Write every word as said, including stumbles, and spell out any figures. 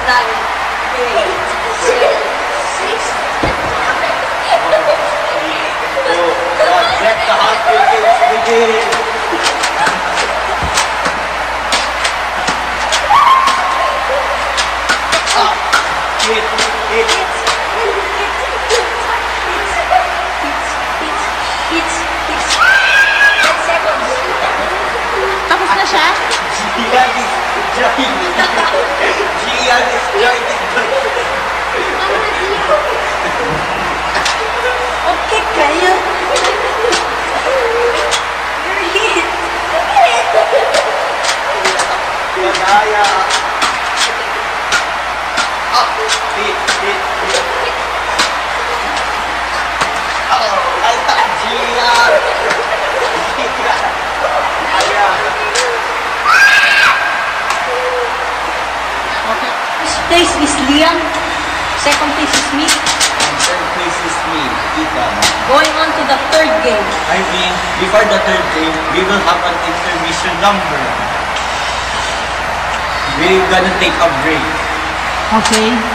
nine, eight, seven, six, let the Hunger Games begin! Ah, hit, hit. Tapos na siya? Gian is joining. Gian is joining. Okay kayo. You're hit. Madaya. Ah, hit, hit, hit. Oh, alta, Gian. Gian. Aya. Okay. First place is Liam. Second place is me. And third place is me, Ethan. Going on to the third game. I mean, before the third game, we will have an intermission number. We're gonna take a break. Okay.